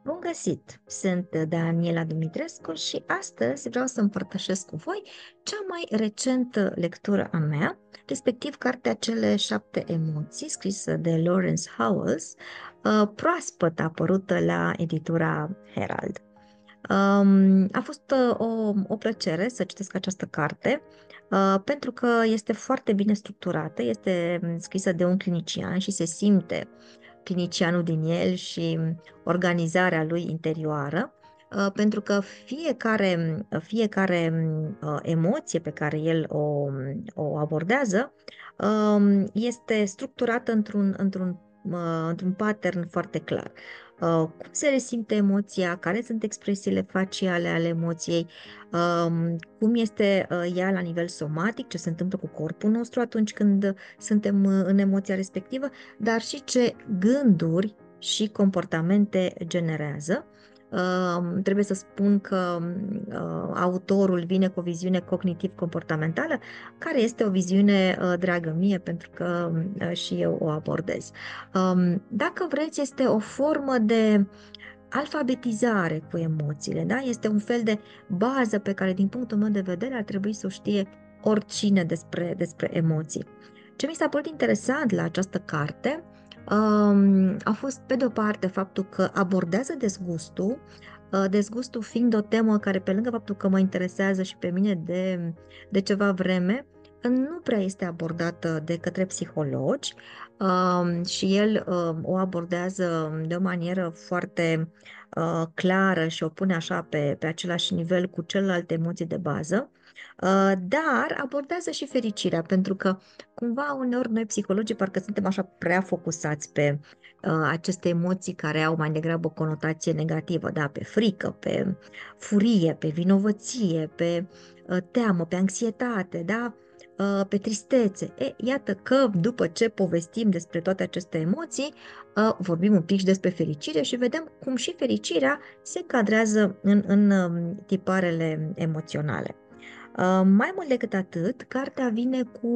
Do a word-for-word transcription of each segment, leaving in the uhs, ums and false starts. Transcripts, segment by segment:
Bun găsit! Sunt Daniela Dumitrescu și astăzi vreau să împărtășesc cu voi cea mai recentă lectură a mea, respectiv cartea Cele șapte emoții, scrisă de Lawrence Howells, uh, proaspăt apărută la editura Herald. Um, a fost uh, o, o plăcere să citesc această carte, uh, pentru că este foarte bine structurată, este mm, scrisă de un clinician și se simte clinicianul din el și organizarea lui interioară, uh, pentru că fiecare, fiecare uh, emoție pe care el o, o abordează um, este structurată într-un, într-un, uh, într-un pattern foarte clar. Uh, Cum se resimte emoția, care sunt expresiile faciale ale emoției, um, cum este uh, ea la nivel somatic, ce se întâmplă cu corpul nostru atunci când suntem uh, în emoția respectivă, dar și ce gânduri și comportamente generează. Uh, trebuie să spun că uh, autorul vine cu o viziune cognitiv-comportamentală, care este o viziune uh, dragă mie, pentru că uh, și eu o abordez. Um, dacă vreți, este o formă de alfabetizare cu emoțiile, da? Este un fel de bază pe care, din punctul meu de vedere, ar trebui să o știe oricine despre, despre emoții. Ce mi s-a părut interesant la această carte um, a fost, pe de-o parte, faptul că abordează dezgustul, uh, dezgustul fiind o temă care, pe lângă faptul că mă interesează și pe mine de, de ceva vreme, nu prea este abordată de către psihologi, um, și el um, o abordează de o manieră foarte uh, clară și o pune așa pe, pe același nivel cu celelalte emoții de bază. Uh, dar abordează și fericirea, pentru că cumva uneori noi psihologii parcă suntem așa prea focusați pe uh, aceste emoții care au mai degrabă o conotație negativă, da? Pe frică, pe furie, pe vinovăție, pe uh, teamă, pe anxietate, da? Uh, pe tristețe. E, iată că după ce povestim despre toate aceste emoții, uh, vorbim un pic și despre fericire și vedem cum și fericirea se cadrează în, în um, tiparele emoționale. Uh, mai mult decât atât, cartea vine cu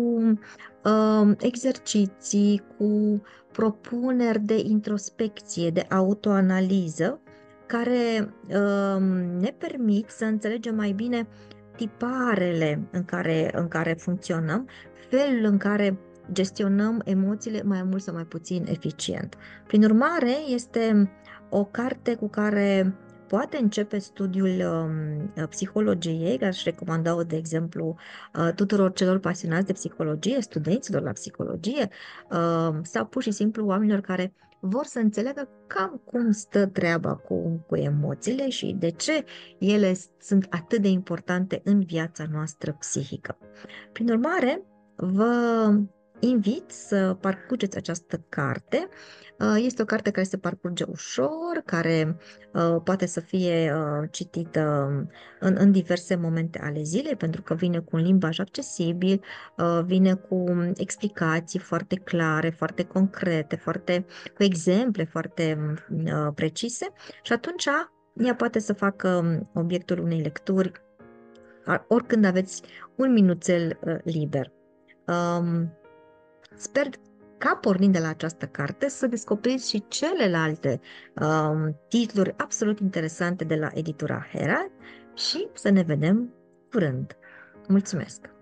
uh, exerciții, cu propuneri de introspecție, de autoanaliză, care uh, ne permit să înțelegem mai bine tiparele în care, în care funcționăm, felul în care gestionăm emoțiile mai mult sau mai puțin eficient. Prin urmare, este o carte cu care poate începe studiul um, psihologiei, aș recomanda-o, de exemplu, uh, tuturor celor pasionați de psihologie, studenților la psihologie, uh, sau pur și simplu oamenilor care vor să înțeleagă cam cum stă treaba cu, cu emoțiile și de ce ele sunt atât de importante în viața noastră psihică. Prin urmare, vă invit să parcurgeți această carte. Uh, Este o carte care se parcurge ușor, care uh, poate să fie uh, citită în, în diverse momente ale zilei, pentru că vine cu un limbaj accesibil, uh, vine cu explicații foarte clare, foarte concrete, foarte, cu exemple foarte uh, precise și atunci ea poate să facă obiectul unei lecturi oricând aveți un minuțel uh, liber. Um, Sper ca pornind de la această carte să descoperiți și celelalte um, titluri absolut interesante de la editura Herald și să ne vedem curând. Mulțumesc!